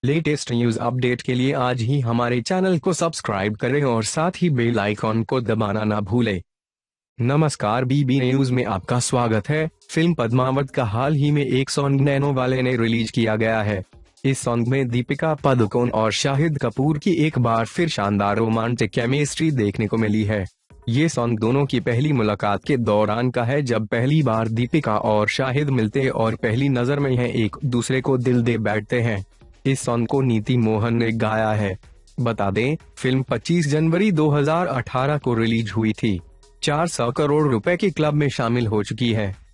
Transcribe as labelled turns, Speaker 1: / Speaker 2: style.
Speaker 1: Latest news update के लिए आज ही हमारे चैनल को सब्सक्राइब करें और साथ ही बेल आइकॉन को दबाना ना भूलें। नमस्कार, बीबी न्यूज में आपका स्वागत है। फिल्म पद्मावत का हाल ही में एक सॉन्ग नैनोवाले ने रिलीज किया गया है। इस सॉन्ग में दीपिका पादुकोण और शाहिद कपूर की एक बार फिर शानदार रोमांटिक केमिस्ट्री देखने को मिली है। ये सॉन्ग दोनों की पहली मुलाकात के दौरान का है, जब पहली बार दीपिका और शाहिद मिलते और पहली नजर में यह एक दूसरे को दिल दे बैठते हैं। इस सॉन्ग को मोहन ने गाया है। बता दें, फिल्म 25 जनवरी 2018 को रिलीज हुई थी। 400 करोड़ रुपए के क्लब में शामिल हो चुकी है।